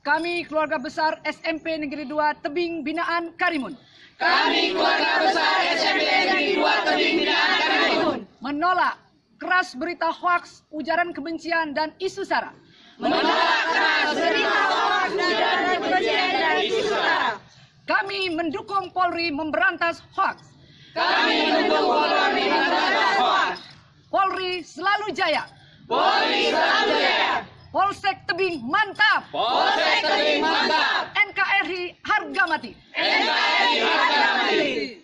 Kami keluarga besar SMP Negeri 2 Tebing Binaan Karimun. Kami keluarga besar SMP Negeri 2 Tebing Binaan Karimun. Menolak keras berita hoaks, ujaran kebencian dan isu sara. Menolak keras berita hoaks, ujaran kebencian dan isu sara. Kami mendukung Polri memberantas hoaks. Kami mendukung Polri memberantas hoaks. Polri selalu jaya. Polri selalu jaya. Polsek Tebing mantap. Polsek Tebing mantap. NKRI harga mati. NKRI harga mati.